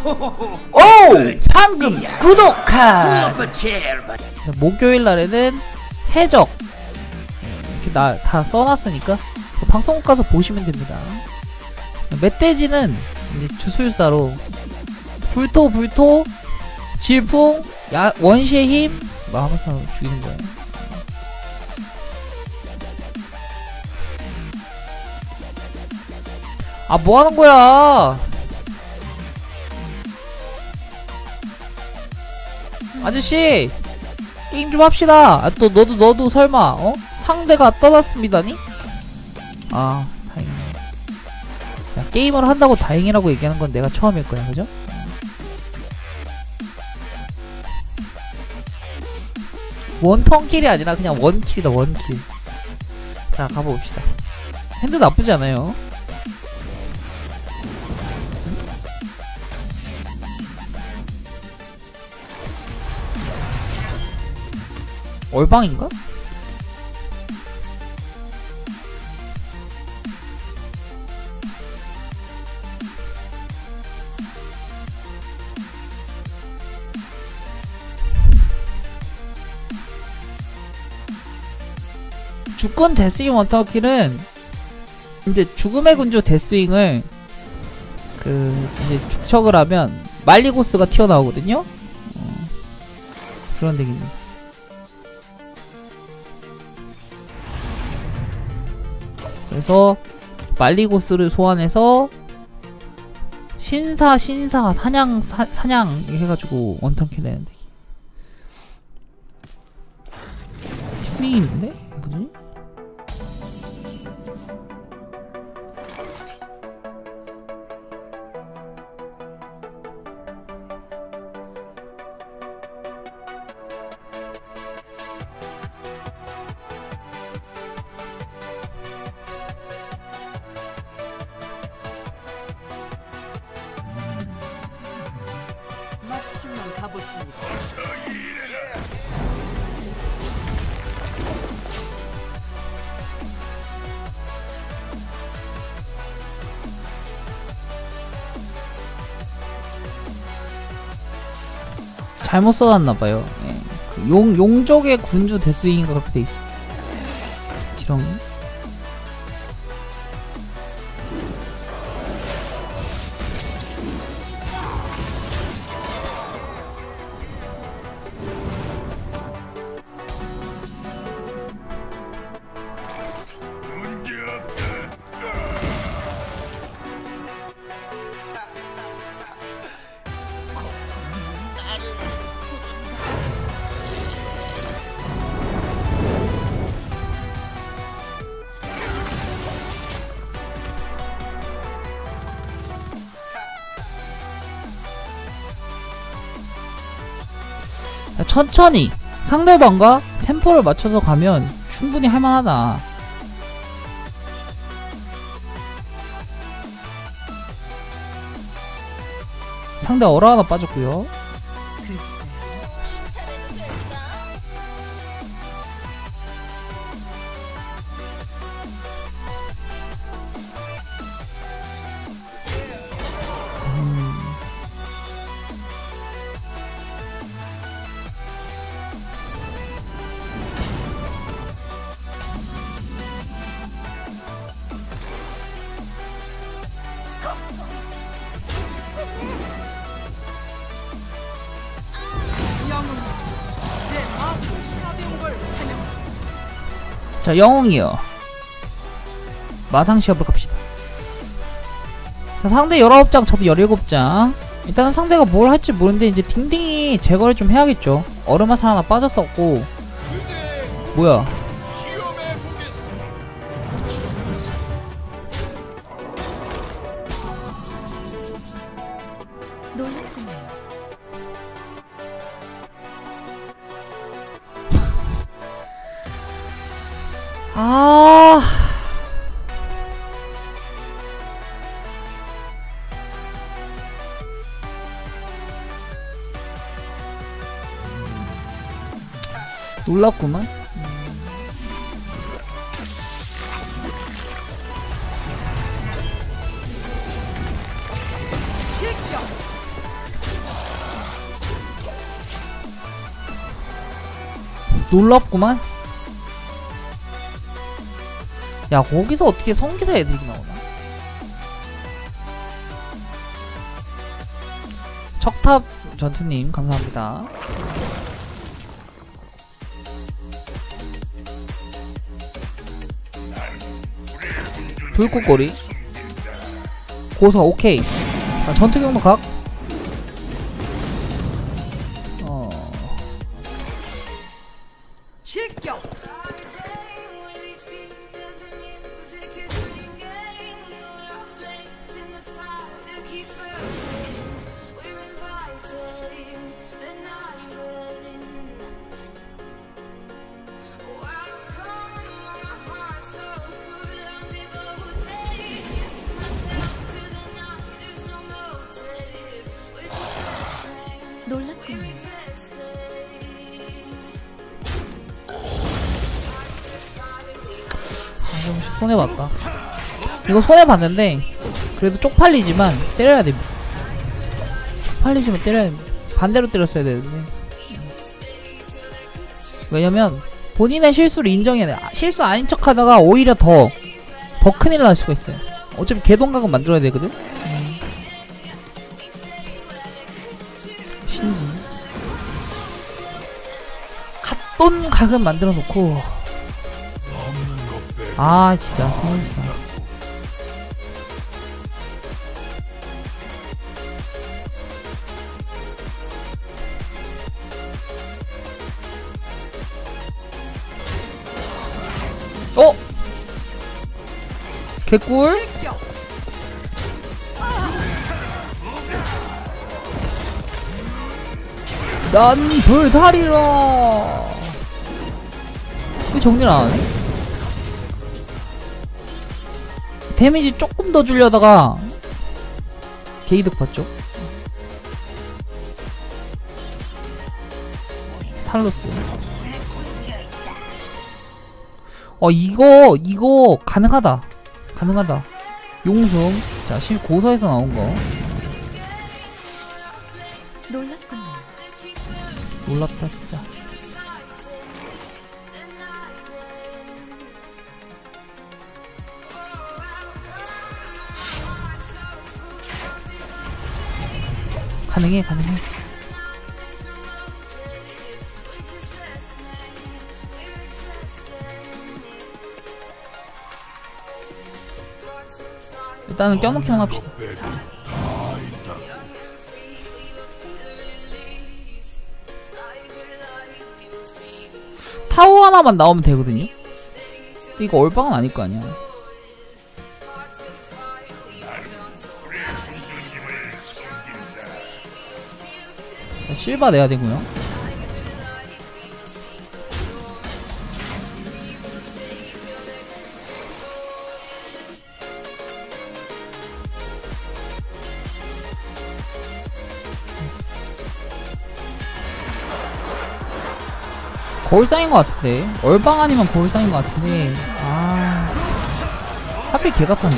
오! 방금 구독한! 목요일 날에는 해적 이렇게 다 써놨으니까 방송국 가서 보시면 됩니다. 멧돼지는 이제 주술사로 불토 질풍 원시의 힘 뭐 하면서 죽이는 거예요. 아 뭐 하는 거야? 아저씨 게임 좀 합시다. 아, 또 너도 설마 어? 상대가 떠났습니다니? 아 다행이네. 야, 게임을 한다고 다행이라고 얘기하는 건 내가 처음일 거야, 그죠? 원턴킬이 아니라 그냥 원킬이다, 원킬. 자 가봅시다. 핸드 나쁘지 않아요. 얼방인가? 주권 데스윙 원터킬은 이제 죽음의 군주 데스윙을 이제 축척을 하면 말리고스가 튀어나오거든요? 그런 덱입니다. 그래서 말리고스를 소환해서 신사 사냥 해가지고 원턴킬 내는 덱이. 스닝이 있는데? 뭐지? 맞춤만 가보십니다. 잘못 써놨나봐요. 예. 그 용족의 군주 데스윙인가 그렇게 돼있어. 지렁이. 천천히 상대방과 템포를 맞춰서 가면 충분히 할만하다. 상대 어라 하나 빠졌고요. 자, 영웅이요. 마상 시합을 갑시다. 자, 상대 19장, 저도 17장. 일단은 상대가 뭘 할지 모르는데 이제 딩딩이 제거를 좀 해야겠죠. 얼음화살 하나 빠졌었고. 뭐야? 아, 놀랐구만. 놀랍구만. 야, 거기서 어떻게 성기사 애들이 나오나? 척탑 전투님 감사합니다. 불꽃꼬리 고서 오케이. 자, 전투 경로 각. 실격. 놀랍군요. 좀 손해봤다. 이거 손해봤는데 그래도 쪽팔리지만 때려야 됩니다. 쪽팔리지만 때려야 됩니다. 반대로 때렸어야 되는데. 왜냐면 본인의 실수를 인정해야 돼. 실수 아닌 척 하다가 오히려 더 큰일 날 수가 있어요. 어차피 개동각은 만들어야 되거든. 신지 갓돈 각은 만들어 놓고. 아 진짜 서울사. 어? 개꿀? 난 불살이라. 왜 정리를 안 하네? 데미지 조금 더 주려다가 게이득 봤죠? 탈로스. 이거 가능하다. 용숨. 자, 고서에서 나온 거. 놀랍군요. 놀랍다, 진짜. 가능해. 일단은 껴놓기만 합시다. 타워 하나만 나오면 되거든요? 근데 이거 얼빵은 아닐 거 아니야. 자, 실바 내야 되고요. 거울상인 것 같은데. 얼방 아니면 거울상인 것 같은데. 아, 하필 개 같았네.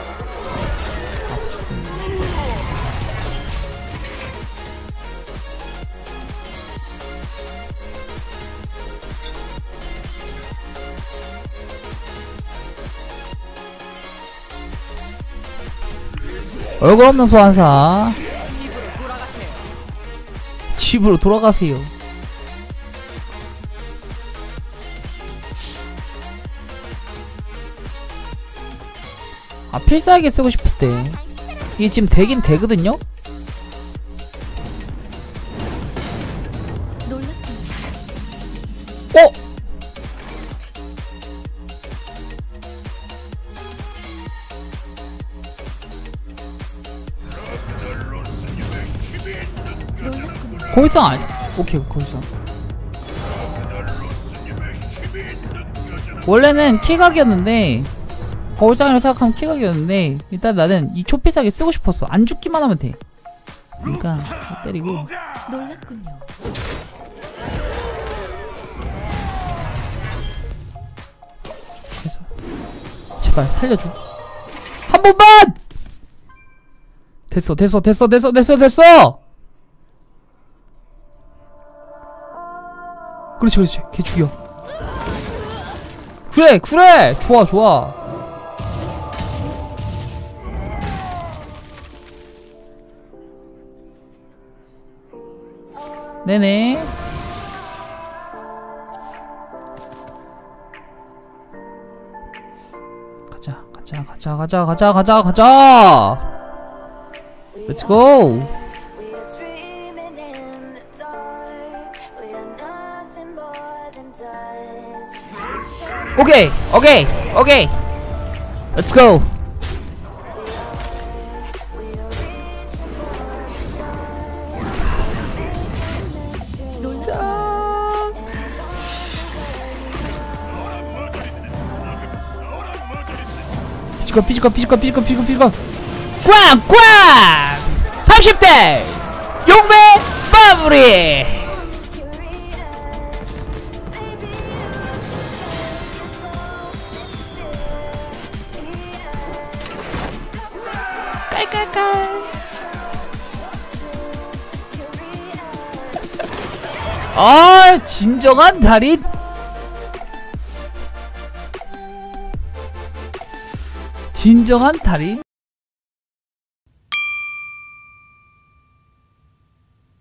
얼굴 없는 소환사. 집으로 돌아가세요. 아, 필살기 쓰고 싶을 때 이게 지금 되긴 되거든요? 어? 거기서 아니야. 오케이, 거기서. 원래는 키각이었는데 거울상이라고 생각하면 키각이었는데 일단 나는 이 초피사기 쓰고 싶었어. 안 죽기만 하면 돼. 그러니까 때리고. 놀랍군요. 됐어. 제발 살려줘. 한 번만! 됐어. 그렇지 그렇지. 걔 죽여. 그래 그래. 좋아 좋아. 네네. 가자 가자 가자 가자 가자 가자 가자. Let's go. 오케이 오케이 오케이. Let's go. 피지컬 꽝꽝 30대 용배 마무리. 깔깔깔. 아 진정한 달인. 진정한 달인.